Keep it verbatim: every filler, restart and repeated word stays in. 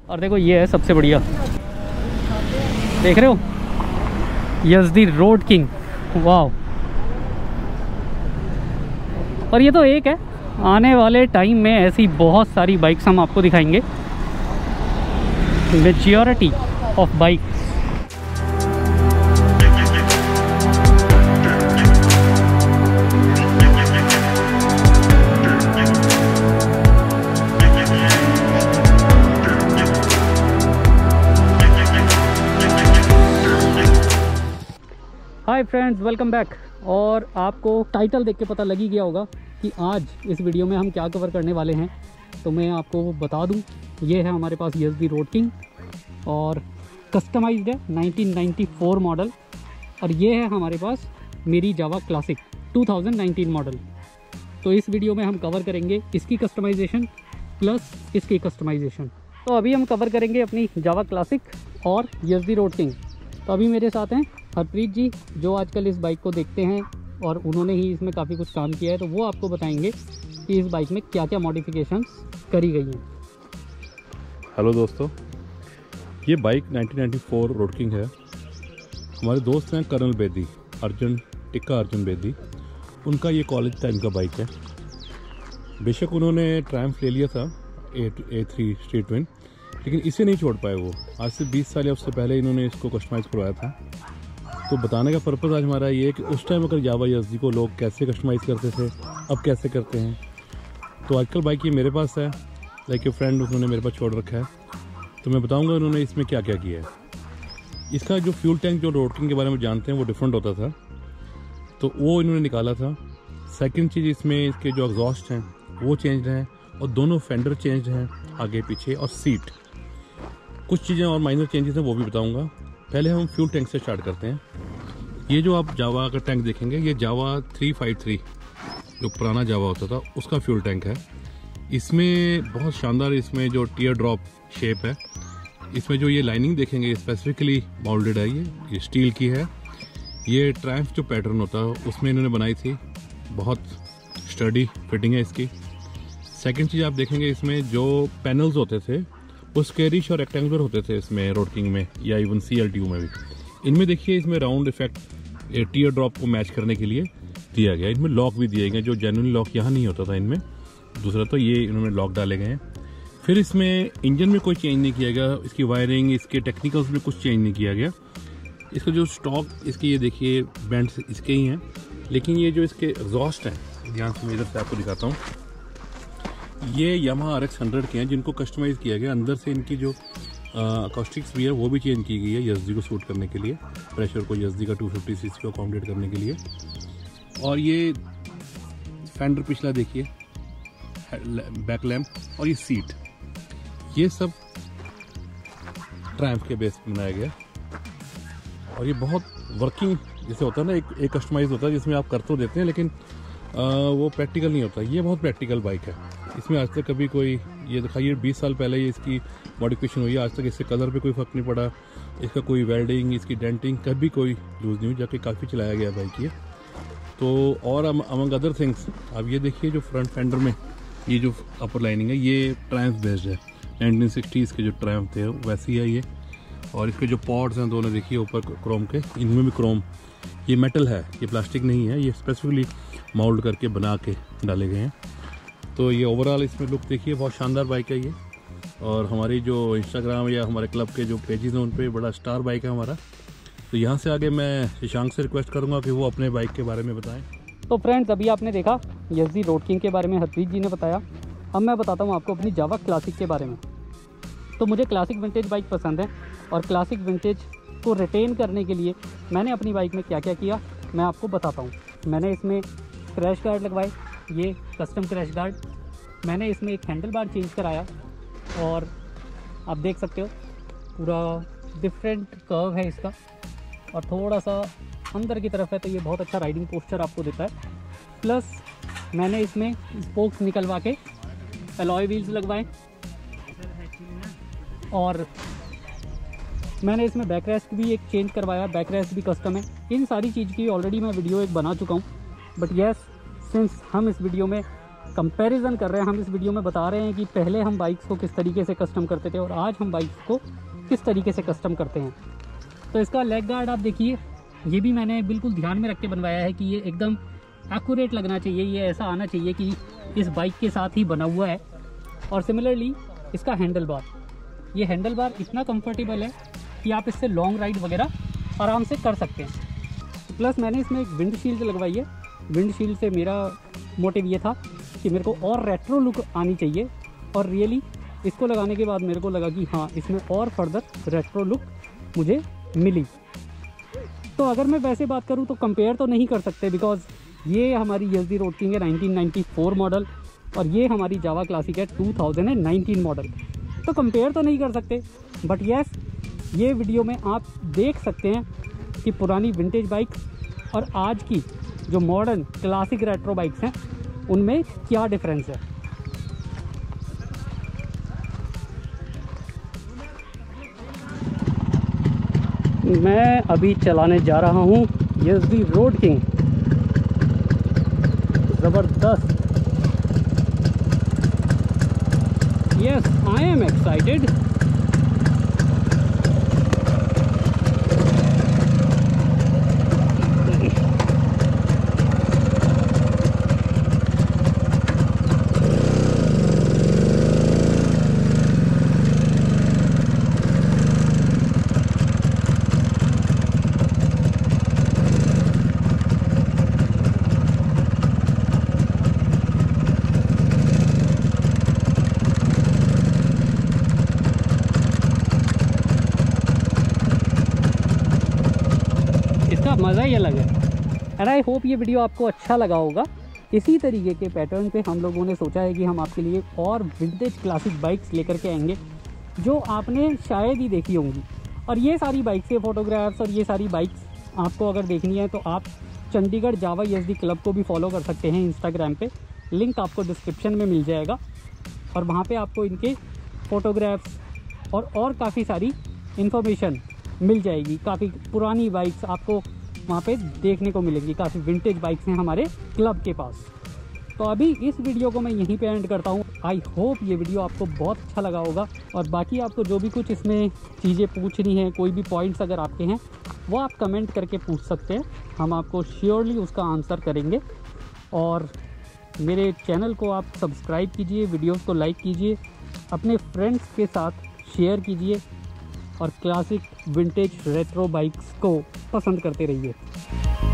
और देखो ये है सबसे बढ़िया, देख रहे हो, यज़दी रोड किंग। वाह। और ये तो एक है, आने वाले टाइम में ऐसी बहुत सारी बाइक्स हम आपको दिखाएंगे। Majority of bike. Hi friends, welcome back. और आपको टाइटल देख के पता लग ही गया होगा कि आज इस वीडियो में हम क्या कवर करने वाले हैं। तो मैं आपको बता दूं, ये है हमारे पास यज़दी रोड किंग और कस्टमाइज्ड है नाइनटीन नाइंटी फोर मॉडल। और ये है हमारे पास मेरी Jawa classic two thousand nineteen model. तो इस वीडियो में हम कवर करेंगे इसकी कस्टमाइजेशन प्लस इसकी कस्टमाइजेशन। तो अभी हम कवर करेंगे अपनी जावा क्लासिक और यज़दी रोड किंग। तो अभी मेरे साथ हैं हरप्रीत जी, जो आजकल इस बाइक को देखते हैं और उन्होंने ही इसमें काफ़ी कुछ काम किया है। तो वो आपको बताएंगे कि इस बाइक में क्या क्या मॉडिफिकेशंस करी गई हैं। हेलो दोस्तों, ये bike nineteen ninety four road king है। हमारे दोस्त हैं कर्नल बेदी, अर्जुन टिक्का अर्जुन बेदी, उनका ये कॉलेज टाइम का बाइक है। बेशक उन्होंने ट्रायम्फ ले लिया था A A three street twin, लेकिन इसे नहीं छोड़ पाए वो। आज से बीस साल या उससे पहले इन्होंने इसको कस्टमाइज़ करवाया था। तो बताने का पर्पज़ आज हमारा ये है कि उस टाइम अगर जावा यज़दी को लोग कैसे कस्टमाइज़ करते थे, अब कैसे करते हैं। तो आजकल बाइक ये मेरे पास है, लाइक ए फ्रेंड उन्होंने मेरे पास छोड़ रखा है। तो मैं बताऊंगा उन्होंने इसमें क्या क्या किया है। इसका जो फ्यूल टैंक जो रोड किंग के बारे में जानते हैं वो डिफरेंट होता था, तो वो इन्होंने निकाला था। सेकेंड चीज़, इसमें इसके जो एग्जॉस्ट हैं वो चेंज हैं और दोनों फेंडर चेंज हैं आगे पीछे, और सीट कुछ चीज़ें और माइनर चेंजेस हैं वो भी बताऊंगा। पहले हम फ्यूल टैंक से स्टार्ट करते हैं। ये जो आप जावा का टैंक देखेंगे, ये जावा थ्री फाइव थ्री जो पुराना जावा होता था उसका फ्यूल टैंक है। इसमें बहुत शानदार, इसमें जो टीयर ड्रॉप शेप है, इसमें जो ये लाइनिंग देखेंगे स्पेसिफिकली मोल्डेड है, ये ये स्टील की है। ये ट्रायम्फ जो पैटर्न होता है उसमें इन्होंने बनाई थी, बहुत स्टडी फिटिंग है इसकी। सेकेंड चीज़ आप देखेंगे, इसमें जो पैनल्स होते थे वो स्क्वेयरिश और रेक्टेंगुलर होते थे इसमें रोड किंग में, या even C L T U में भी। इनमें देखिए, इसमें राउंड इफेक्ट टीयर ड्रॉप को मैच करने के लिए दिया गया। इनमें लॉक भी दिए गए, जो जेन्युइन लॉक यहाँ नहीं होता था इनमें। दूसरा तो ये इन्होंने लॉक डाले गए हैं। फिर इसमें इंजन में कोई चेंज नहीं किया गया, इसकी वायरिंग, इसके टेक्निकल्स में कुछ चेंज नहीं किया गया। इसका जो स्टॉक, इसके ये देखिए बैंड्स इसके ही हैं, लेकिन ये जो इसके एग्जॉस्ट हैं, ध्यान से मैं इधर से आपको दिखाता हूँ, ये यामाहा आर एक्स हंड्रेड के हैं, जिनको कस्टमाइज़ किया गया। अंदर से इनकी जो अकॉस्टिक्स भी है वो भी चेंज की गई है यज़दी को सूट करने के लिए, प्रेशर को यज़दी का टू फिफ्टी सीसी को अकोमोडेट करने के लिए। और ये फेंडर पिछला देखिए, बैक लैम्प, और ये सीट, ये सब ट्रायम्फ के बेस पर बनाया गया। और ये बहुत वर्किंग जैसे होता है ना, एक एक कस्टमाइज होता है जिसमें आप कर तो देते हैं लेकिन आ, वो प्रैक्टिकल नहीं होता। ये बहुत प्रैक्टिकल बाइक है। इसमें आज तक कभी कोई, ये दिखाइए बीस साल पहले ये इसकी मॉडिफिकेशन हुई है, आज तक इससे कलर पे कोई फ़र्क नहीं पड़ा, इसका कोई वेल्डिंग, इसकी डेंटिंग कभी कोई यूज़ नहीं हुई, जाके काफ़ी चलाया गया बाइक ये। तो और अमंग अदर थिंग्स, अब ये देखिए जो फ्रंट फेंडर में ये जो अपर लाइनिंग है, ये ट्रायम्फ बेस्ड है, नाइनटीन सिक्सटीज़ के जो ट्रायम्फ थे वैसे ही है ये। और इसके जो पॉड्स हैं दोनों देखिए ऊपर क्रोम के, इनमें भी क्रोम, ये मेटल है, ये प्लास्टिक नहीं है, ये स्पेसिफिकली मोल्ड करके बना के डाले गए हैं। तो ये ओवरऑल इसमें लुक देखिए, बहुत शानदार बाइक है ये। और हमारी जो इंस्टाग्राम या हमारे क्लब के जो पेजेस हैं उन पर बड़ा स्टार बाइक है हमारा। तो यहाँ से आगे मैं शशांक से रिक्वेस्ट करूँगा कि वो अपने बाइक के बारे में बताएं। तो फ्रेंड्स, अभी आपने देखा यज़दी रोड किंग के बारे में हरप्रीत जी ने बताया। अब मैं बताता हूँ आपको अपनी जावा क्लासिक के बारे में। तो मुझे क्लासिक विंटेज बाइक पसंद है, और क्लासिक विंटेज को रिटेन करने के लिए मैंने अपनी बाइक में क्या क्या किया मैं आपको बताता हूँ। मैंने इसमें क्रैश गार्ड लगवाए, ये कस्टम क्रैश गार्ड। मैंने इसमें एक हैंडल बार चेंज कराया, और आप देख सकते हो पूरा डिफरेंट कर्व है इसका, और थोड़ा सा अंदर की तरफ है, तो ये बहुत अच्छा राइडिंग पोस्चर आपको देता है। प्लस मैंने इसमें स्पोक्स निकलवा के अलॉय व्हील्स लगवाए, और मैंने इसमें बैक रेस्ट भी एक चेंज करवाया, बैक रेस्ट भी कस्टम है। इन सारी चीज़ की ऑलरेडी मैं वीडियो एक बना चुका हूँ, बट येस, सिंस हम इस वीडियो में कंपैरिजन कर रहे हैं। हम इस वीडियो में बता रहे हैं कि पहले हम बाइक्स को किस तरीके से कस्टम करते थे और आज हम बाइक्स को किस तरीके से कस्टम करते हैं। तो इसका लेग गार्ड आप देखिए, ये भी मैंने बिल्कुल ध्यान में रख के बनवाया है कि ये एकदम एक्यूरेट लगना चाहिए, ये ऐसा आना चाहिए कि इस बाइक के साथ ही बना हुआ है। और सिमिलरली इसका हैंडल बार, ये हैंडल बार इतना कंफर्टेबल है कि आप इससे लॉन्ग राइड वगैरह आराम से कर सकते हैं। प्लस मैंने इसमें एक विंड शील्ड लगवाई है। विंड शील्ड से मेरा मोटिव ये था कि मेरे को और रेट्रो लुक आनी चाहिए, और रियली इसको लगाने के बाद मेरे को लगा कि हाँ, इसमें और फर्दर रेट्रो लुक मुझे मिली। तो अगर मैं वैसे बात करूँ तो कंपेयर तो नहीं कर सकते, बिकॉज ये हमारी एसडी रोड किंग है नाइनटीन नाइंटी फोर मॉडल और ये हमारी जावा क्लासिक है टू थाउजेंड नाइनटीन मॉडल। तो कंपेयर तो नहीं कर सकते, बट येस ये वीडियो में आप देख सकते हैं कि पुरानी विंटेज बाइक्स और आज की जो मॉडर्न क्लासिक रेट्रो बाइक्स हैं उनमें क्या डिफरेंस है। मैं अभी चलाने जा रहा हूँ एसडी रोड किंग, ज़बरदस्त। Yes, I am excited. मज़ा ही अलग है। एंड आई होप ये वीडियो आपको अच्छा लगा होगा। इसी तरीके के पैटर्न पे हम लोगों ने सोचा है कि हम आपके लिए और विंटेज क्लासिक बाइक्स लेकर के आएंगे जो आपने शायद ही देखी होंगी। और ये सारी बाइक्स के फ़ोटोग्राफ्स और ये सारी बाइक्स आपको अगर देखनी है तो आप चंडीगढ़ जावा एसडी क्लब को भी फॉलो कर सकते हैं इंस्टाग्राम पे। लिंक आपको डिस्क्रिप्शन में मिल जाएगा और वहाँ पे आपको इनके फ़ोटोग्राफ्स और और काफ़ी सारी इन्फॉर्मेशन मिल जाएगी। काफ़ी पुरानी बाइक्स आपको वहाँ पे देखने को मिलेंगी, काफ़ी विंटेज बाइक्स हैं हमारे क्लब के पास। तो अभी इस वीडियो को मैं यहीं पे एंड करता हूँ। आई होप ये वीडियो आपको बहुत अच्छा लगा होगा, और बाकी आपको जो भी कुछ इसमें चीज़ें पूछनी हैं, कोई भी पॉइंट्स अगर आपके हैं वो आप कमेंट करके पूछ सकते हैं, हम आपको श्योरली उसका आंसर करेंगे। और मेरे चैनल को आप सब्सक्राइब कीजिए, वीडियोज़ को लाइक कीजिए, अपने फ्रेंड्स के साथ शेयर कीजिए और क्लासिक विंटेज रेट्रो बाइक्स को पसंद करते रहिए।